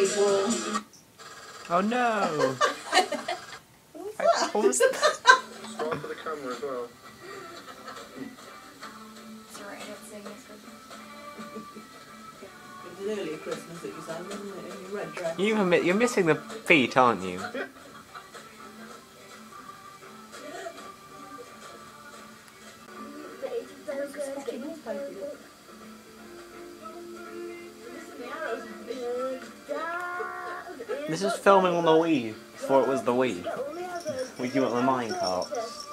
April. Oh no! What was Smile for the camera as well. Sorry, I didn't sing this Christmas. It was an earlier Christmas that you sang, wasn't it? In your red dress. You're missing the feet, aren't you? This is filming on the Wii before it was the Wii. We do it on the minecarts.